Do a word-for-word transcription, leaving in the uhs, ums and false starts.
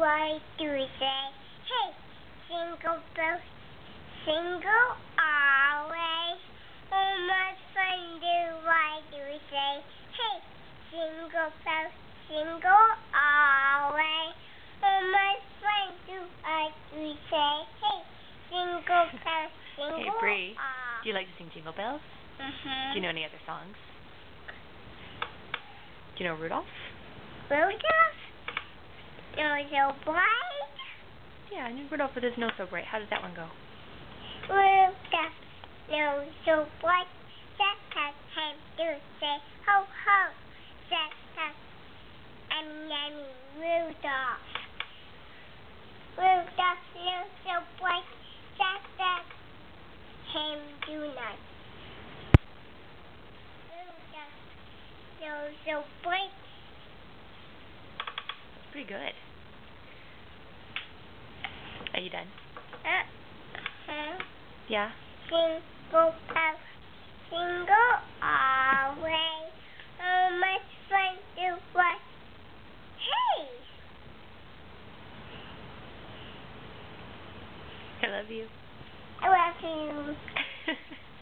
I do say, hey, jingle bells, jingle all the way. Oh, my fun do I do say, hey, jingle bells, jingle all the way. Oh, my fun do I do say, hey, jingle bells, jingle Hey, Bree, all. do you like to sing Jingle Bells? Mm-hmm. Do you know any other songs? Do you know Rudolph? Rudolph? No, so bright. Yeah, I knew Rudolph with his nose so bright. How did that one go? Rudolph, no, so bright. That has time to say ho ho. That has, I mean, I mean, Rudolph. Rudolph, no, so bright. That has him do not. Rudolph, no, so bright. That's pretty good. Are you done? Uh-huh. Yeah? Jingle bells, jingle all the way. Oh, my fun to watch. Hey! I love you. I love you.